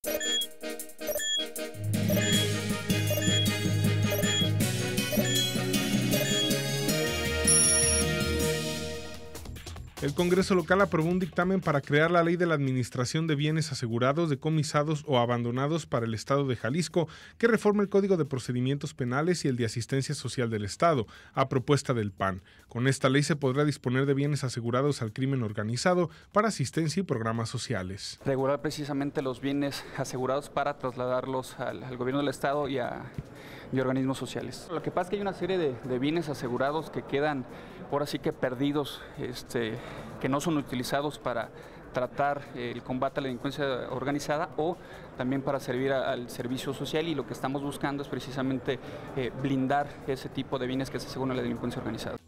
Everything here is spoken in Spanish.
El Congreso local aprobó un dictamen para crear la Ley de la Administración de Bienes Asegurados, Decomisados o Abandonados para el Estado de Jalisco, que reforma el Código de Procedimientos Penales y el de Asistencia Social del Estado, a propuesta del PAN. Con esta ley se podrá disponer de bienes asegurados al crimen organizado para asistencia y programas sociales. Regular precisamente los bienes asegurados para trasladarlos al gobierno del Estado y organismos sociales. Lo que pasa es que hay una serie de bienes asegurados que quedan por así que perdidos, que no son utilizados para tratar el combate a la delincuencia organizada o también para servir al servicio social, y lo que estamos buscando es precisamente blindar ese tipo de bienes que se aseguran a la delincuencia organizada.